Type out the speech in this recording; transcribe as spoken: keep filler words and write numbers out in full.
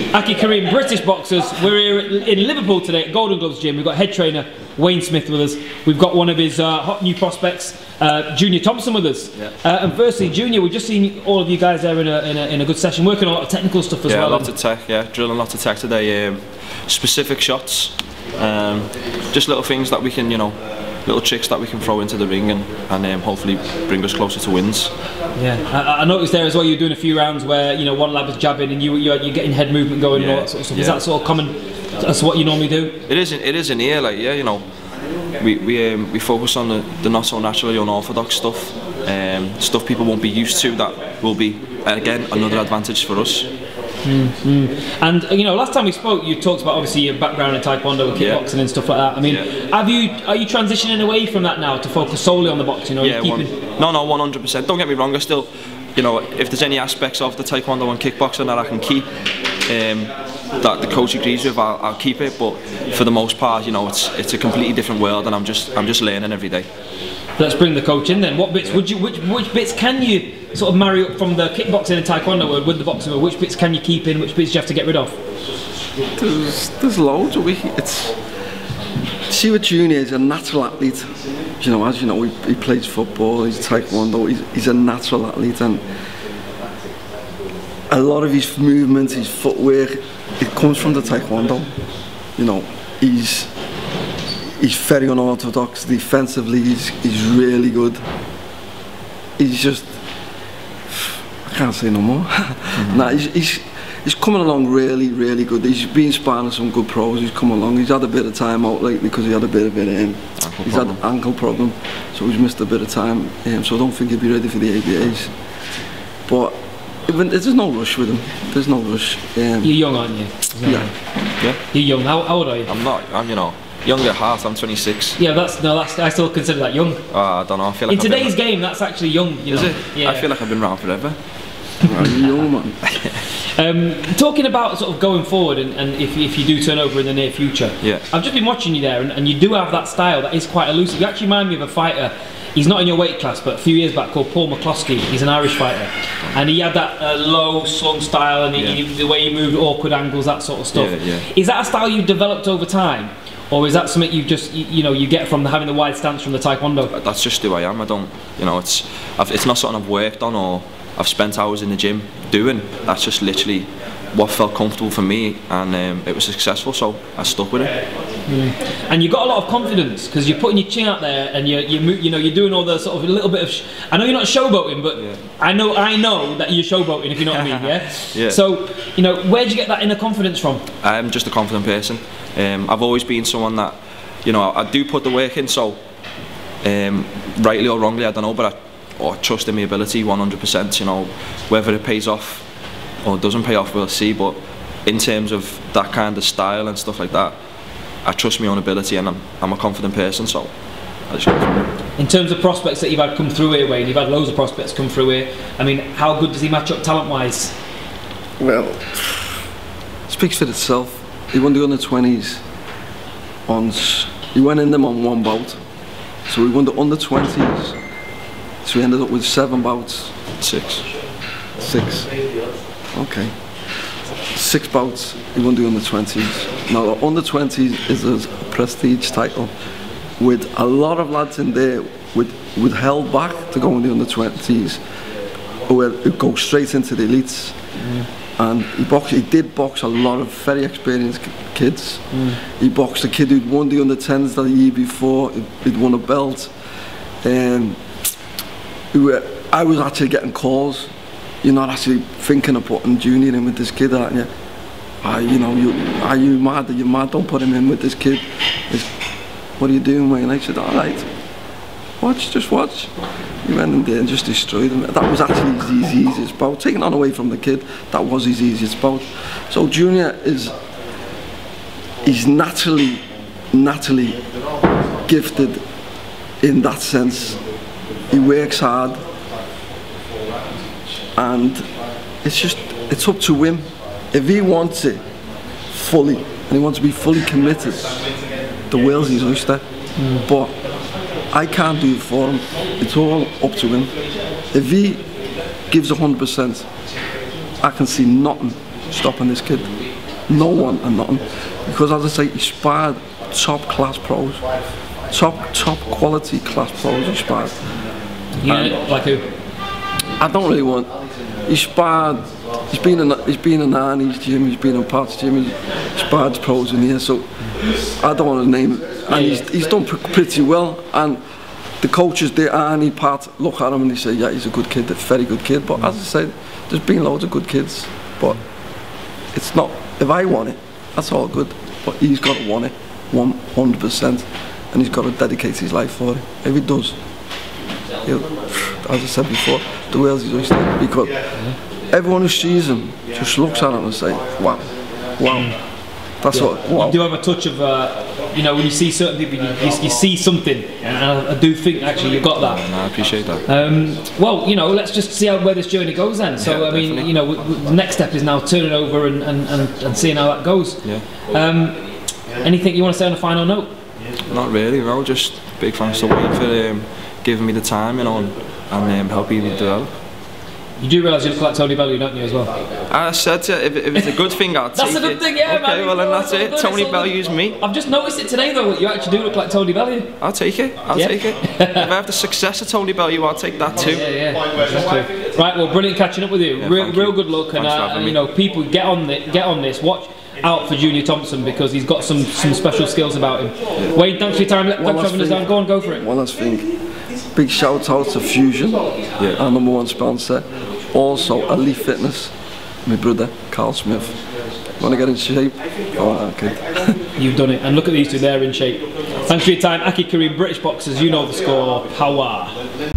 Aki Karim, British boxers. We're here in Liverpool today at Golden Gloves Gym. We've got head trainer Wayne Smith with us. We've got one of his uh, hot new prospects, uh, Junior Thompson, with us. Yeah. Uh, and firstly, Junior, we've just seen all of you guys there in a, in a, in a good session, working on a lot of technical stuff as yeah, well. Yeah, lots of tech, yeah, drilling lots of tech today. Um, specific shots, um, just little things that we can, you know, little tricks that we can throw into the ring and, and um, hopefully bring us closer to wins. Yeah, I, I noticed there as well you're doing a few rounds where, you know, one lad was jabbing and you, you're, you're getting head movement going yeah, and all that sort of stuff. Yeah. Is that sort of common? That's what you normally do? It is, it is in here, like, yeah, you know, we, we, um, we focus on the, the not so naturally unorthodox stuff, um, stuff people won't be used to that will be, again, another advantage for us. Mm, mm. And you know, last time we spoke, you talked about obviously your background in taekwondo and kickboxing yeah. and stuff like that. I mean, yeah. have you are you transitioning away from that now to focus solely on the boxing? Or yeah, are you keeping... one, no, no, one hundred percent. Don't get me wrong. I still, you know, if there's any aspects of the taekwondo and kickboxing that I can keep, um, that the coach agrees with, I'll, I'll keep it. But for the most part, you know, it's it's a completely different world, and I'm just I'm just learning every day. Let's bring the coach in then. What bits would you, which which bits can you sort of marry up from the kickboxing and taekwondo world with the boxing world? Which bits can you keep in? Which bits do you have to get rid of? There's there's loads. We it's see with Junior, he's a natural athlete. You know, as you know, he, he plays football, he's taekwondo. He's, he's a natural athlete, and a lot of his movements, his footwork, it comes from the taekwondo. You know, he's. He's very unorthodox defensively, he's, he's really good. He's just, I can't say no more. Mm-hmm. nah, he's, he's, he's coming along really, really good. He's been sparring some good pros, he's come along. He's had a bit of time out lately because he had a bit of it in. Ankle he's problem. had an ankle problem, so he's missed a bit of time. Um, so I don't think he'll be ready for the A B As. But even, there's no rush with him, there's no rush. Um, You're young, aren't you? Yeah. yeah. You're young, how, how old are you? I'm not, I'm, you know, young at heart. I'm twenty-six. Yeah, that's no. That's I still consider that young. Uh, I don't know. I feel like in I've today's been, game, that's actually young. You is know? it? Yeah. I feel like I've been around forever. Young man. um, talking about sort of going forward, and, and if if you do turn over in the near future, yeah. I've just been watching you there, and, and you do have that style that is quite elusive. You actually remind me of a fighter. He's not in your weight class, but a few years back, called Paul McCloskey. He's an Irish fighter, and he had that uh, low, slung style, and he, yeah. he, the way he moved, awkward angles, that sort of stuff. Yeah, yeah. Is that a style you've developed over time? Or is that something you just, you, you know, you get from the, having the wide stance from the taekwondo? That's just who I am. I don't, you know, it's, I've, it's not something I've worked on or I've spent hours in the gym doing. That's just literally what felt comfortable for me, and um, it was successful, so I stuck with it. Mm. And you got a lot of confidence because you're putting your chin out there, and you you you know you're doing all the sort of a little bit of. Sh I know you're not showboating, but yeah. I know I know that you're showboating, if you know what I mean. Yeah. yeah. So you know, where'd you get that inner confidence from? I'm just a confident person. Um, I've always been someone that, you know, I, I do put the work in. So, um, rightly or wrongly, I don't know, but I, oh, I trust in my ability one hundred percent. You know, whether it pays off or doesn't pay off, we'll see. But in terms of that kind of style and stuff like that, I trust my own ability, and I'm, I'm a confident person. So, I just go from it. In terms of prospects that you've had come through here, Wayne, you've had loads of prospects come through here. I mean, how good does he match up talent-wise? Well, it speaks for itself. He won the under twenties on. He went in them on one bout, so he won the under twenties. So he ended up with seven bouts. Six. Six. Okay. Six bouts. He won the under twenties. Now the under twenties is a prestige title, with a lot of lads in there with with held back to go in the under twenties, who, who go straight into the elites. Mm. And he boxed, he did box a lot of very experienced kids. Mm. He boxed a kid who'd won the under tens the year before, he'd won a belt. Um, who, I was actually getting calls. You're not actually thinking of putting Junior in with this kid, aren't you? Ah, you know, you, are you mad? Are you mad? Don't put him in with this kid. It's, what are you doing, Wayne? I said, all right, watch, just watch. He went in there and just destroyed him. That was actually his easiest bout. Taking on away from the kid, that was his easiest bout. So Junior is, he's naturally, naturally gifted in that sense. He works hard, and it's just, it's up to him. If he wants it fully, and he wants to be fully committed, the world's his oyster. Mm. But I can't do it for him. It's all up to him. If he gives a hundred percent, I can see nothing stopping this kid. no one and nothing. Because as I say, he sparred top class pros, top top quality class pros. He sparred. Yeah, like who? I don't really want. He sparred. He's been in. He's been in Arnie's gym. He's been in Pat's gym. He's sparred pros in here. So I don't want to name it. And yeah, he's yeah. he's done pretty well. And the coaches, there, Arnie, Pat, look at him and they say, yeah, he's a good kid, a very good kid. But as I said, there's been loads of good kids. But it's not. If I want it, that's all good. But he's got to want it, one hundred percent, and he's got to dedicate his life for it. If he does, he'll, as I said before, the world's his oyster. Because everyone who sees him just looks at him and say, wow, wow. That's Yeah. what. Wow. You do have a touch of, uh, you know, when you see certain people, you, you, you see something, and I, I do think actually you've got that. I appreciate that. Um, well, you know, let's just see how where this journey goes then. So, Yeah, I mean, definitely. you know, w w the next step is now turning over and, and, and, and seeing how that goes. Yeah. Um, anything you want to say on a final note? Not really, no. Just big thanks to Wayne for um, giving me the time, you know, and, and um, helping me develop. You do realise you look like Tony Bellew, don't you, as well? I said to you, if, if it's a good thing, I'll take That's it. a good thing, yeah, okay, man. Okay, well then that's It's all it. good, Tony it's all good. Bellew's me. I've just noticed it today, though, that you actually do look like Tony Bellew. I'll take it. I'll Yeah. take it. If I have the success of Tony Bellew, I'll take that too. Yeah, yeah. Exactly. Right, well, brilliant catching up with you. Yeah, real, thank real you. good luck, and Thanks for uh, having you me. know, people get on it, get on this. Watch out for Junior Thompson because he's got some some special skills about him. Yeah. Wayne, thanks for your time. Thanks One for last having us thing. down. Go on, go for it. One last thing. Big shout out to Fusion, Yeah. our number one sponsor. Also, Elite Fitness, my brother, Carl Smith. Want to get in shape? Go on, kid. You've done it, and look at these two. They're in shape. Thanks for your time, Aki Kareem, British Boxers. You know the score. Power.